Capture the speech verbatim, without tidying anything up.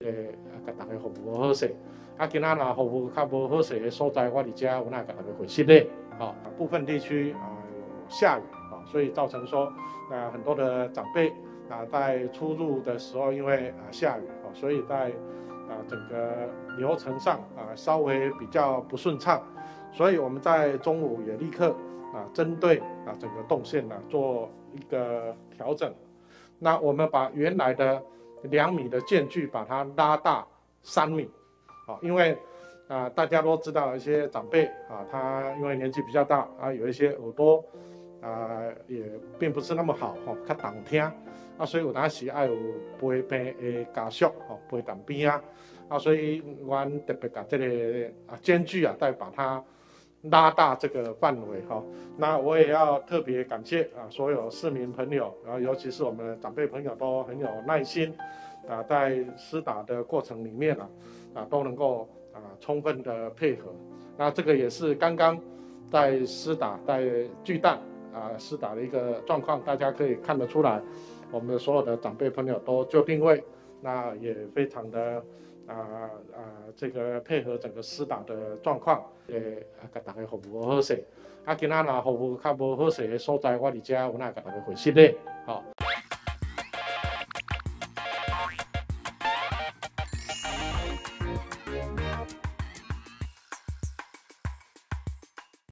诶，甲大家服务好势。啊，今仔若服务较无好势的所在，我伫遮有哪甲大家回失礼。啊，部分地区啊有下雨啊，所以造成说啊很多的长辈啊在出入的时候，因为啊下雨啊，所以在啊整个流程上啊稍微比较不顺畅，所以我们在中午也立刻啊针对啊整个动线呢做一个调整。那我们把原来的两米的间距把它拉大三米，啊，因为啊大家都知道一些长辈啊，他因为年纪比较大啊，有一些耳朵啊也并不是那么好哈，较动听啊，所以有当时爱有陪病的家属哦陪当边啊，啊，所以我特别把这个啊间距啊再把它拉大这个范围哈。那我也要特别感谢啊所有市民朋友，然后尤其是我们的长辈朋友都很有耐心啊，在施打的过程里面啊啊都能够啊充分的配合。那这个也是刚刚在施打在巨蛋啊施打的一个状况，大家可以看得出来，我们的所有的长辈朋友都就定位，那也非常的啊啊这个配合整个施打的状况，也给大家服务好势。啊，今仔若服务较无好势的所在，我伫遮有哪甲大家回失礼，吼。